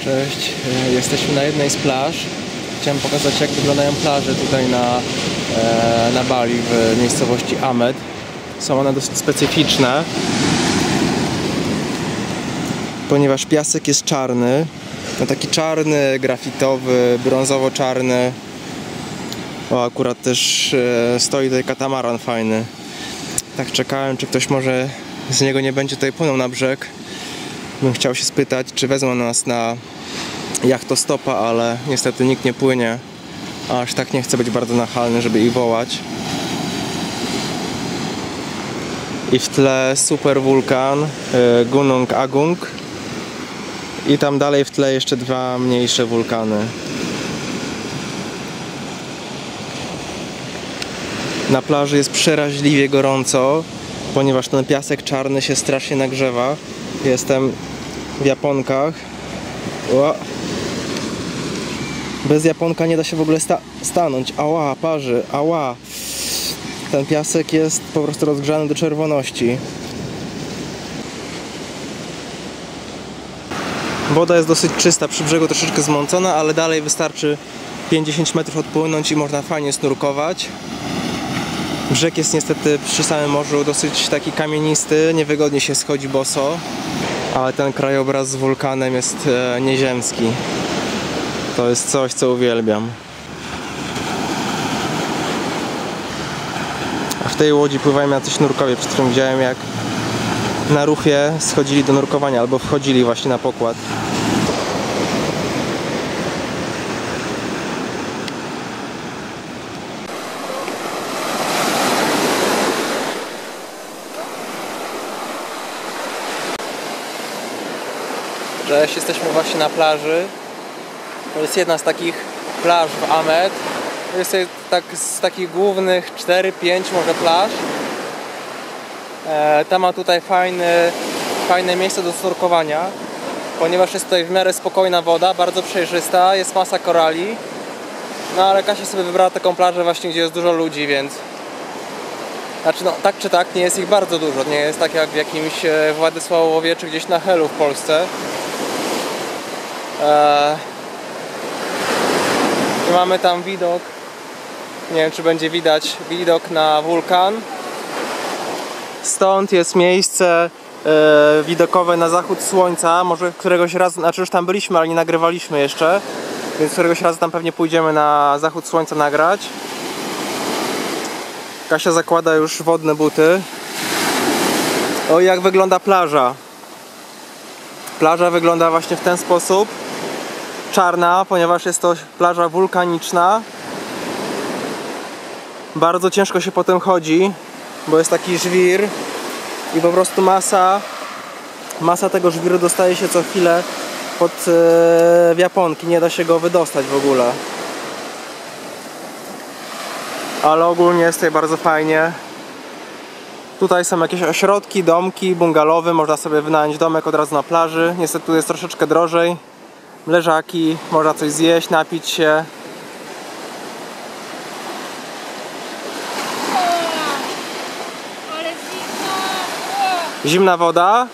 Cześć, jesteśmy na jednej z plaż. Chciałem pokazać, jak wyglądają plaże tutaj na Bali, w miejscowości Amed. Są one dosyć specyficzne, ponieważ piasek jest czarny, no taki czarny, grafitowy, brązowo-czarny. O, akurat też stoi tutaj katamaran fajny. Tak czekałem, czy ktoś może z niego nie będzie tutaj płynął na brzeg. Bym chciał się spytać, czy wezmą nas na jachtostopa, ale niestety nikt nie płynie. A aż tak nie chcę być bardzo nachalny, żeby ich wołać. I w tle super wulkan Gunung Agung. I tam dalej w tle jeszcze dwa mniejsze wulkany. Na plaży jest przeraźliwie gorąco, ponieważ ten piasek czarny się strasznie nagrzewa. Jestem w japonkach. O. Bez japonka nie da się w ogóle stanąć. Ała, parzy, ała. Ten piasek jest po prostu rozgrzany do czerwoności. Woda jest dosyć czysta, przy brzegu troszeczkę zmącona, ale dalej wystarczy 50 metrów odpłynąć i można fajnie snurkować. Brzeg jest niestety przy samym morzu dosyć taki kamienisty, niewygodnie się schodzi boso, ale ten krajobraz z wulkanem jest nieziemski. To jest coś, co uwielbiam. A w tej łodzi pływają jacyś nurkowie, przed którym widziałem, jak na rufie schodzili do nurkowania albo wchodzili właśnie na pokład. Cześć, jesteśmy właśnie na plaży. To jest jedna z takich plaż w Amed. To jest tak z takich głównych 4-5 może plaż. Ta ma tutaj fajne miejsce do snurkowania, ponieważ jest tutaj w miarę spokojna woda, bardzo przejrzysta, jest masa korali. No ale Kasia sobie wybrała taką plażę właśnie, gdzie jest dużo ludzi, więc... Znaczy no, tak czy tak, nie jest ich bardzo dużo. Nie jest tak jak w jakimś Władysławowie czy gdzieś na Helu w Polsce. I mamy tam widok, nie wiem czy będzie widać, widok na wulkan. Stąd jest miejsce widokowe na zachód słońca. Może któregoś razu, znaczy już tam byliśmy, ale nie nagrywaliśmy jeszcze, więc któregoś razu tam pewnie pójdziemy na zachód słońca nagrać. Kasia zakłada już wodne buty. O, jak wygląda plaża. Plaża wygląda właśnie w ten sposób. Czarna, ponieważ jest to plaża wulkaniczna. Bardzo ciężko się potem chodzi, bo jest taki żwir i po prostu masa tego żwiru dostaje się co chwilę w japonki. Nie da się go wydostać w ogóle. Ale ogólnie jest tutaj bardzo fajnie. Tutaj są jakieś ośrodki, domki, bungalowy. Można sobie wynająć domek od razu na plaży. Niestety tu jest troszeczkę drożej. Leżaki, można coś zjeść, napić się. Zimna woda.